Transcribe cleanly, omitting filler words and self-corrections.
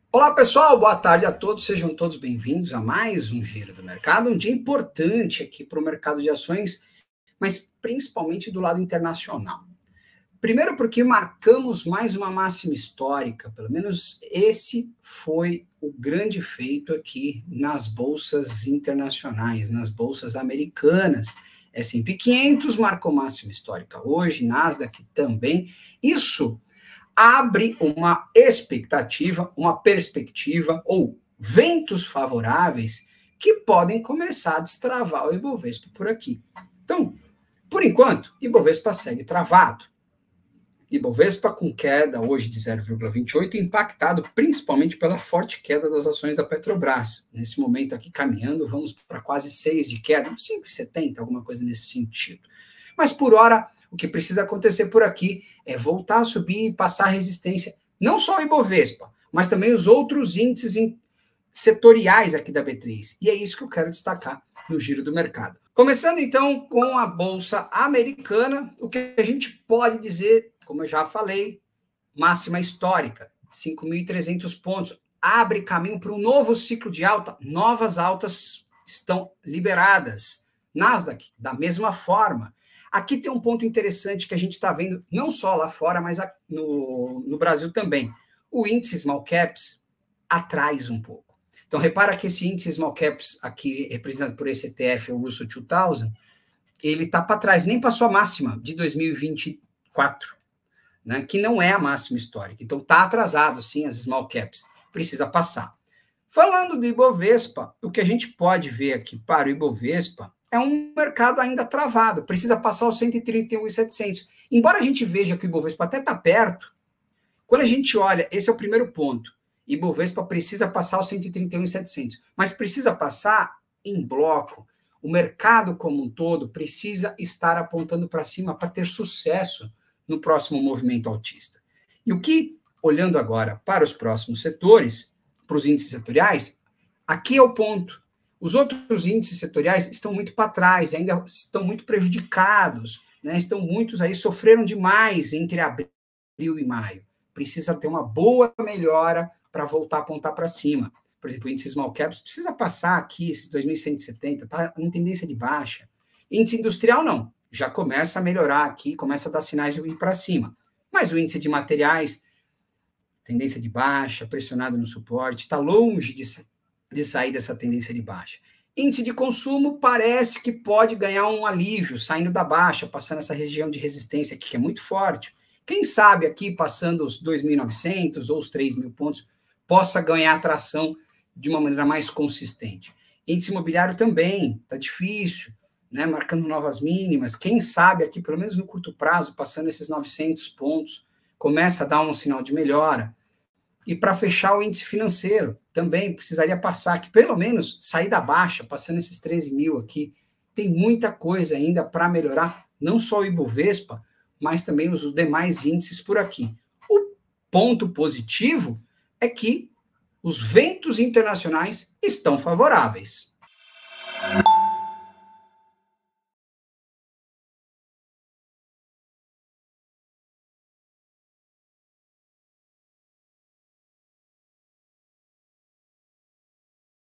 Olá, pessoal, boa tarde a todos, sejam todos bem-vindos a mais um Giro do Mercado, um dia importante aqui para o mercado de ações, mas principalmente do lado internacional. Primeiro porque marcamos mais uma máxima histórica, pelo menos esse foi o grande feito aqui nas bolsas internacionais, nas bolsas americanas. S&P 500 marcou máxima histórica hoje, Nasdaq também. Isso abre uma expectativa, uma perspectiva ou ventos favoráveis que podem começar a destravar o Ibovespa por aqui. Então, por enquanto, Ibovespa segue travado. Ibovespa com queda hoje de 0,28, impactado principalmente pela forte queda das ações da Petrobras. Nesse momento aqui caminhando, vamos para quase 6 de queda, 5,70, alguma coisa nesse sentido. Mas por hora, o que precisa acontecer por aqui é voltar a subir e passar resistência, não só o Ibovespa, mas também os outros índices setoriais aqui da B3. E é isso que eu quero destacar no Giro do Mercado. Começando então com a Bolsa Americana, o que a gente pode dizer, como eu já falei, máxima histórica, 5.300 pontos, abre caminho para um novo ciclo de alta, novas altas estão liberadas. Nasdaq, da mesma forma. Aqui tem um ponto interessante que a gente está vendo, não só lá fora, mas no Brasil também. O índice Small Caps atrás um pouco. Então, repara que esse índice Small Caps, aqui representado por esse ETF, o Russell 2000, ele está para trás, nem passou a máxima de 2024, né, que não é a máxima histórica. Então, está atrasado, sim, as Small Caps. Precisa passar. Falando do Ibovespa, o que a gente pode ver aqui para o Ibovespa é um mercado ainda travado, precisa passar os 131.700. Embora a gente veja que o Ibovespa até está perto, quando a gente olha, esse é o primeiro ponto, Ibovespa precisa passar os 131.700, mas precisa passar em bloco. O mercado como um todo precisa estar apontando para cima para ter sucesso no próximo movimento altista. E o que, olhando agora para os próximos setores, para os índices setoriais, aqui é o ponto. Os outros índices setoriais estão muito para trás, ainda estão muito prejudicados, né? Estão muitos aí, sofreram demais entre abril e maio. Precisa ter uma boa melhora para voltar a apontar para cima. Por exemplo, o índice Small Caps precisa passar aqui, esses 2.170, está em tendência de baixa. Índice industrial, não. Já começa a melhorar aqui, começa a dar sinais de ir para cima. Mas o índice de materiais, tendência de baixa, pressionado no suporte, está longe de sair dessa tendência de baixa. Índice de consumo parece que pode ganhar um alívio, saindo da baixa, passando essa região de resistência aqui, que é muito forte. Quem sabe aqui, passando os 2.900 ou os 3.000 pontos, possa ganhar tração de uma maneira mais consistente. Índice imobiliário também, está difícil, né, marcando novas mínimas. Quem sabe aqui, pelo menos no curto prazo, passando esses 900 pontos, começa a dar um sinal de melhora. E para fechar o índice financeiro, também precisaria passar aqui, pelo menos sair da baixa, passando esses 13.000 aqui. Tem muita coisa ainda para melhorar, não só o Ibovespa, mas também os demais índices por aqui. O ponto positivo é que os ventos internacionais estão favoráveis.